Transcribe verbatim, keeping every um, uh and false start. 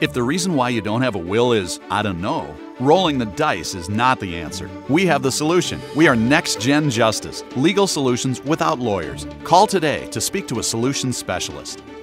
If the reason why you don't have a will is, I don't know, rolling the dice is not the answer. We have the solution. We are Next Gen Justice, legal solutions without lawyers. Call today to speak to a solutions specialist.